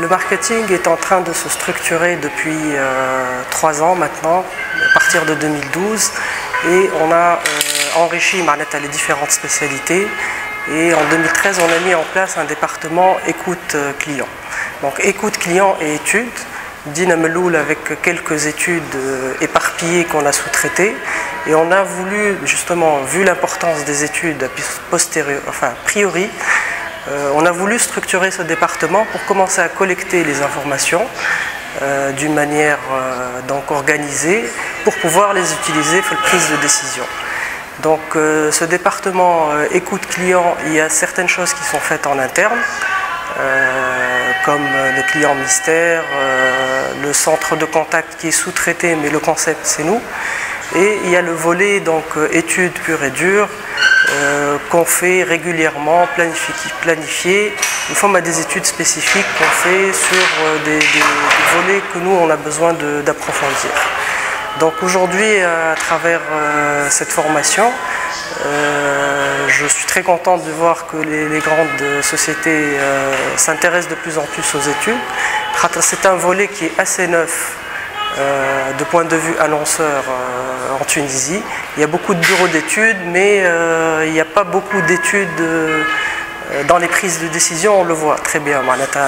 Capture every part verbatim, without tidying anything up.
marketing est en train de se structurer depuis euh, trois ans maintenant, à partir de deux mille douze, et on a euh, enrichi les différentes spécialités. Et en deux mille treize, on a mis en place un département écoute client. Donc écoute client et études, Dinameloul avec quelques études éparpillées qu'on a sous-traitées. Et on a voulu, justement, vu l'importance des études postérieures, enfin a priori, euh, on a voulu structurer ce département pour commencer à collecter les informations euh, d'une manière euh, donc organisée pour pouvoir les utiliser pour la prise de décision. Donc euh, ce département euh, écoute client, il y a certaines choses qui sont faites en interne, euh, comme le client mystère, euh, le centre de contact qui est sous-traité, mais le concept c'est nous. Et il y a le volet donc études pures et dures euh, qu'on fait régulièrement, planifié, planifié. Une forme à des études spécifiques qu'on fait sur euh, des, des, des volets que nous on a besoin d'approfondir. Donc aujourd'hui, à travers euh, cette formation, euh, je suis très contente de voir que les, les grandes sociétés euh, s'intéressent de plus en plus aux études. C'est un volet qui est assez neuf euh, de point de vue annonceur euh, en Tunisie. Il y a beaucoup de bureaux d'études, mais euh, il n'y a pas beaucoup d'études euh, dans les prises de décision, on le voit très bien.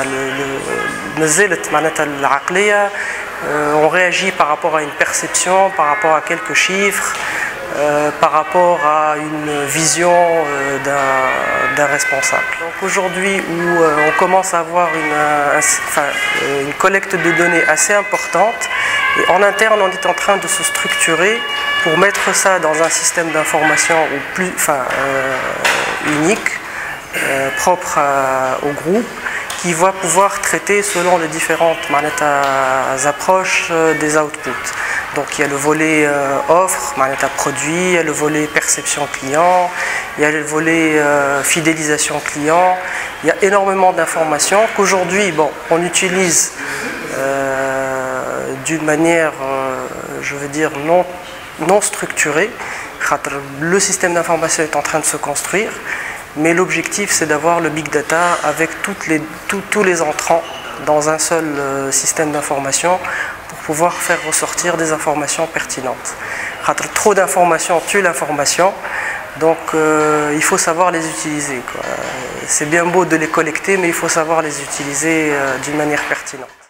Euh, on réagit par rapport à une perception, par rapport à quelques chiffres, euh, par rapport à une vision euh, d'un responsable. Donc aujourd'hui où euh, on commence à avoir une, un, enfin, une collecte de données assez importante, et en interne on est en train de se structurer pour mettre ça dans un système d'information enfin, euh, unique, euh, propre à, au groupe, qui va pouvoir traiter selon les différentes approches des outputs. Donc il y a le volet euh, offre, produit, il y a le volet perception client, il y a le volet euh, fidélisation client. Il y a énormément d'informations qu'aujourd'hui bon, on utilise euh, d'une manière, euh, je veux dire, non, non structurée. Le système d'information est en train de se construire. Mais l'objectif, c'est d'avoir le big data avec toutes les, tout, tous les entrants dans un seul euh, système d'information pour pouvoir faire ressortir des informations pertinentes. Trop d'informations tue l'information, donc euh, il faut savoir les utiliser. C'est bien beau de les collecter, mais il faut savoir les utiliser euh, d'une manière pertinente.